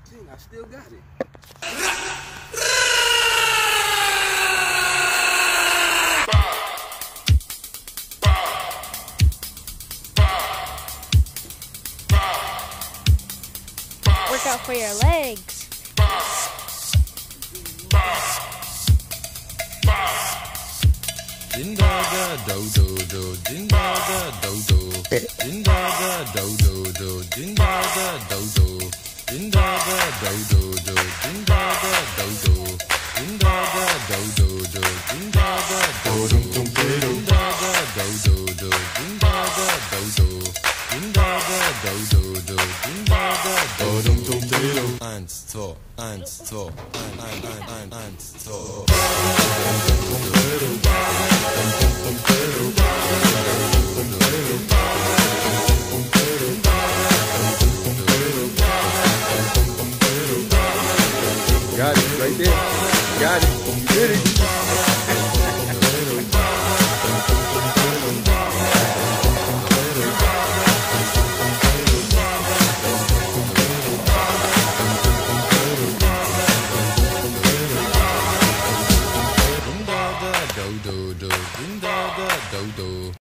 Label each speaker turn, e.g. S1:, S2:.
S1: I still got it.
S2: Work out for your legs.
S3: Din da da do do do, din da da do do, din da da do do do, din da da do do, din da da do do do, din da da do do, din da da do do do, din da da do do, din da da do do do, din da da do do, din da da do do do, din da da do do. 1, 2, 1, 2, 1, 2.
S1: Got it right there. Got it. You did it.